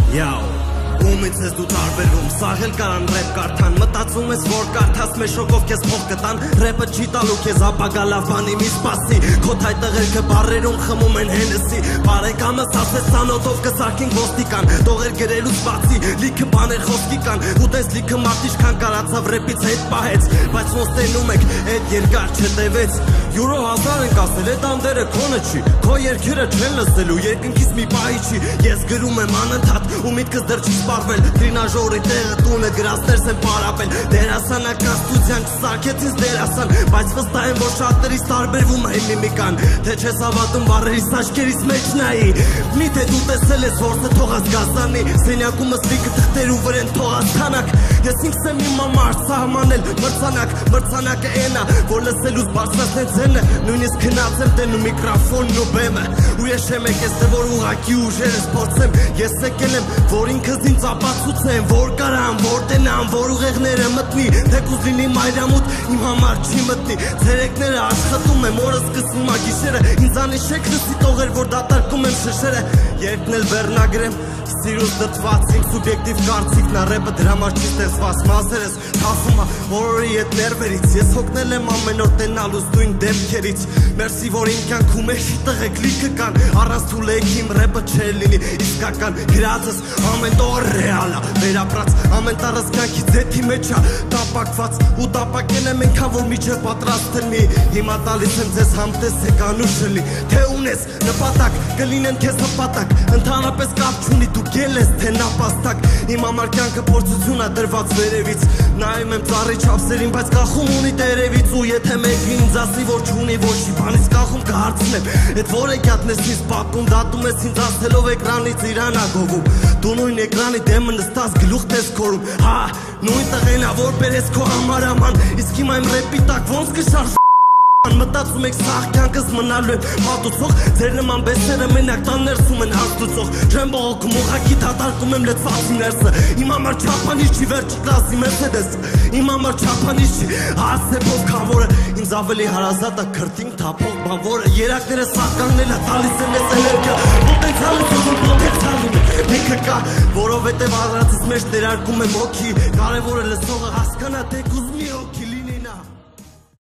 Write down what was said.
Yo, ումից ես դու տարբերում, սաղ էլ կարան ռեպ կարդան, մտածում ես որ կարդաս մեր շոկով կեզ փող կտան, ռեպը չի տալու կեզ ապագա լավ բանի մի սպասի, քո թայ տղերքը բարերում խմում են հենեսի, բարեկամս ասես ծանոթով կսարքին ոստիկան, տողեր գրելուց բացի, լիքը բաներ խոսքի կան, ու տես լիքը մարդ իշքան կարացավ ռեպից հետ պահեց, բայց ոնց տենում եք, էդ երկար չտևեց, յուրո 1000 ենք ասել, էդ անդերը քոնը չի, քո երկերը չեն լսելու, երկնքից մի պահի չի, ես գրում եմ անընդհատ, ու միտքս դեռ չի սպարվել, տրինաժորի տեղը տունը գրասներս են պարապել, դերասանական ստուդիան չսարքեց ինձ դերասան, բայց վստահ եմ, որ շատերից տարբերվում է միմիկան, թե չես հավատում բառերիս աչքերիս մեջ նայի, միթե դու տեսել ես որսը թողած գազանի, սենյակումս լիքը թղթեր ու վրեն թողած թանակ, ես ինքս եմ իմ համար սահմանել մրցանակը էնա, որ լսելուց բարձրացնեն ձենը, նույնիսկ քնած եմ տենում միկրոֆոնն ու բեմը, ու ես չեմ եկել թե որ ուղղակի ուժերս փորձեմ, ես եկել եմ, որ ինքս ինձ ապացուցեմ, որ կարամ, որ տենամ, որ ուղեղները մտնի, թեկուզ լինի մայրամուտ, իմ համար չի մտնի, ցերեկները աշխատում եմ, օրը սկսվում ա գիշերը, ինձանից չեք լսի տողեր, որ դատարկում եմ շշերը, երկն էլ վերնագրեմ, սիրուց դրդված իմ սուբյեկտիվ կարծիքն ա, ռեպը դրա համար չի ստեղծված, մասերս թափում ա օրորի հետ ներվերից, ես հոգնել եմ ամեն օր տենալուց նույն դեպքերից, մերսի որ իմ կյանքում էշի տղեկ լիքը կան, առանց թուլեք իմ ռեպը չէ լինի իսկական, գրածս ամեն տողը ռեալ ա, վերապրած ամեն տառս կյանքի ձեթի մեջ ա, տապակված ու տապակել եմ ենքան որ միջև պատրաստ ըլմի, հիմա տալիս եմ ձեզ համտեսեք անուշելի, թե ունես նպատակ, կլինեն քեզ հպատակ, ընդհանրապես կապ չունի դու գել ես թե նապաստակ, իմ համար կյանքը փորձություն ա դրված վերևից, նայում եմ ծառի չափսերին, բայց կախում ունի տերևից, ու եթե մեկին ինձ ասի որ չունի ոչի բանից կախում կհարցնեմ, էդ որ եկյատն ես ինձ պատում, դատում ես ինձ ասելով էկրանից իրան ա գովում, դու նույն էկրանի դեմը նստած գլուխ տես քորում, հա, նույն տղեն ա որ բերես քո համար աման, իսկ հիմա իմ ռեպի տակ ոնց կշարժ մտածում եք սաղ կյանքս մնալու եմ հատուցող, ձեր նման բեսերը մենակ տան ներսում են հաստուցող, չեմ բողոքում ուղղակի դատարկում եմ լեցված ներսը, իմ համար չափանիշ չի վերջի կլասի մերսեդես, իմ համար չափանիշ չի, հասեպով քավորը, ինձ ավելի հարազատ ա քրտինք թափող բանվորը, երակները սաղկանել ա տալիս եմ ես էներգիա, պոտենցիալը լիքը կա, որովհետև առածից մեջ ներարկում եմ հոգի, կարևորը լսողը հասկանա թե կուզմի հոգի